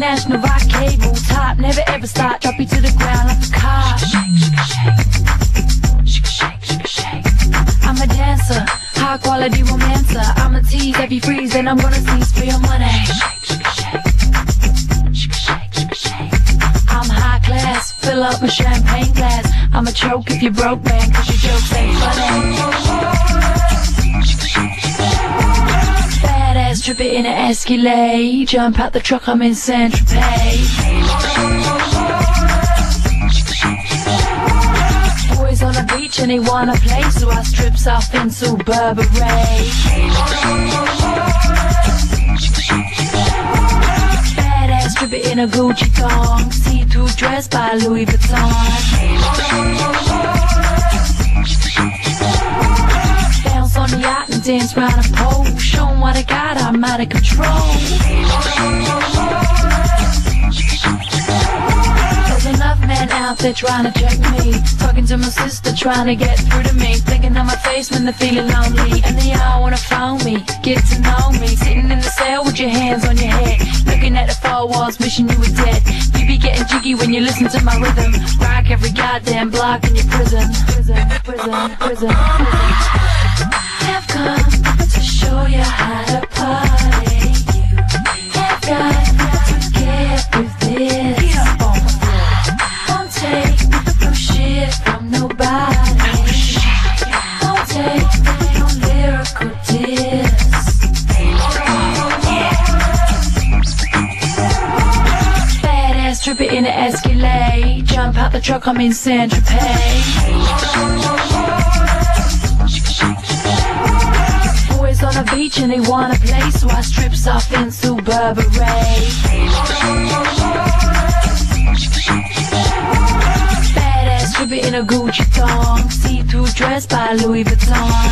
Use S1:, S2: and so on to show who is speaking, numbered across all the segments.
S1: international rock cable top, never ever stop, drop you to the ground like a car. I'm a dancer, high quality romancer. I'm a tease, every freeze, and I'm gonna seize for your money. I'm high class, fill up my champagne glass. I'm a choke if you broke, man, cause your jokes ain't funny. Badass, trip it in an Escalade. Jump out the truck, I'm in Saint-Tropez. Boys on the beach and they wanna play, so I strips off into Burberry. Badass, trip it in a Gucci thong. See-through dress by Louis Vuitton. Bounce on the yacht and dance round a pole. Show 'em what I got, I'm out of control. There's enough men out there trying to check me. Talking to my sister, trying to get through to me. Thinking on my face when they're feeling lonely. And they all wanna phone me, get to know me. Sitting in the cell with your hands on your head, looking at the four walls, wishing you were dead. You be getting jiggy when you listen to my rhythm. Rock every goddamn block in your prison. Prison. I've come to show you how to party. You have got to get with this. Won't take no shit from nobody. Won't take no lyrical diss. Badass, trip it in an Escalade. Jump out the truck, I'm in Saint-Tropez. Boys on the beach and they wanna play, so I strips off into Burberry. Badass, trip it in a Gucci thong. See-through dress by Louis Vuitton.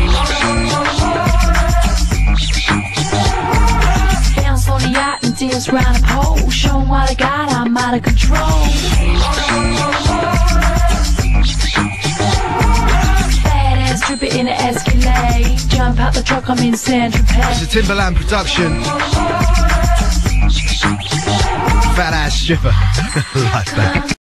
S1: Bounce on the yacht and dance round a pole. Show 'em what I got, I'm out of control. Badass, trip it in an Escalade. Jump out the truck, I'm in Saint-Tropez.
S2: It's a Timberland production. Fat ass stripper. Like that.